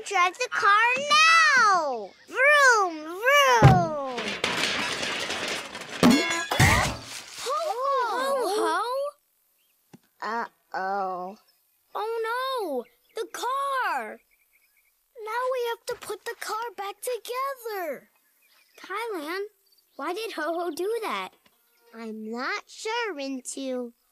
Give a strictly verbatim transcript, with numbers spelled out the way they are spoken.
drive the car now! Vroom, vroom! Ho-ho! Uh-oh. Oh, no! The car! Now we have to put the car back together. Thailand, why did Ho-Ho do that? I'm not sure, Rintu.